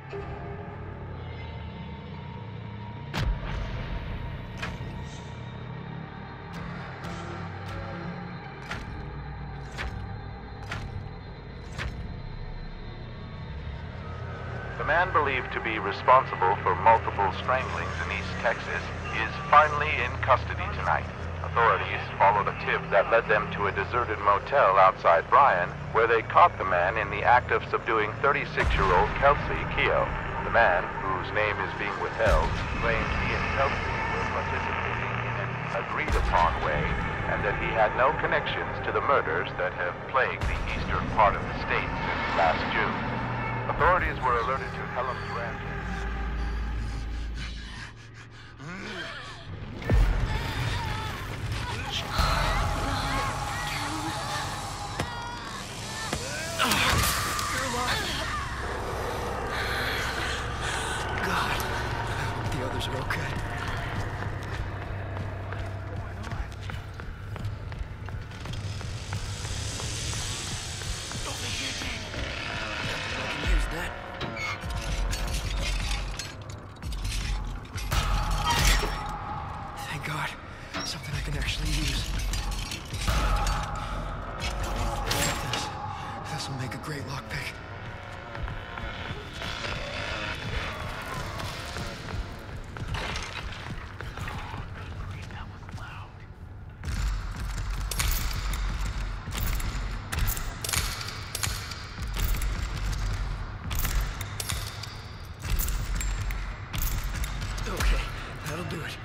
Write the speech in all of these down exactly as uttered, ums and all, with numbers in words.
The man believed to be responsible for multiple stranglings in East Texas is finally in custody tonight. Authorities followed a tip that led them to a deserted motel outside Bryan, where they caught the man in the act of subduing thirty-six-year-old Kelsey Keogh. The man, whose name is being withheld, claimed he and Kelsey were participating in an agreed-upon way, and that he had no connections to the murders that have plagued the eastern part of the state since last June. Authorities were alerted to Helen's ranch. Are okay. I can use that. Thank God. Something I can actually use. This. This will make a great lockpick. Okay, that'll do it.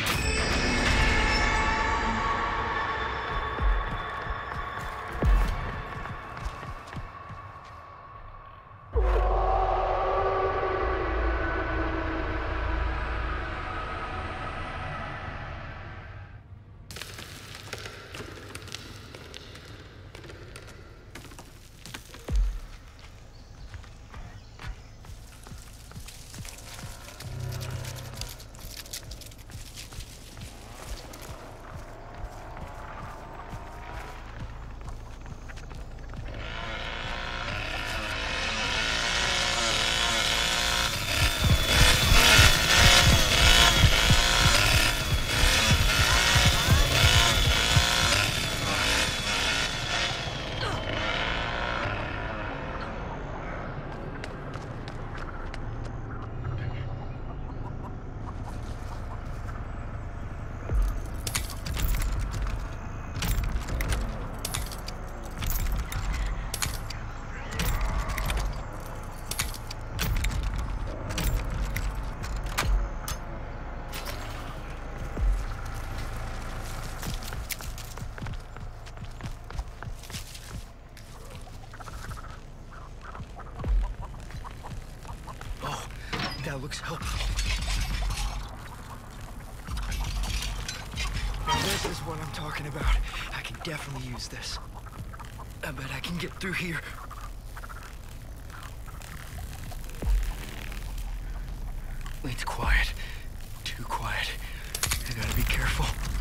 That looks helpful. Now this is what I'm talking about. I can definitely use this. I bet I can get through here. It's quiet. Too quiet. I gotta be careful.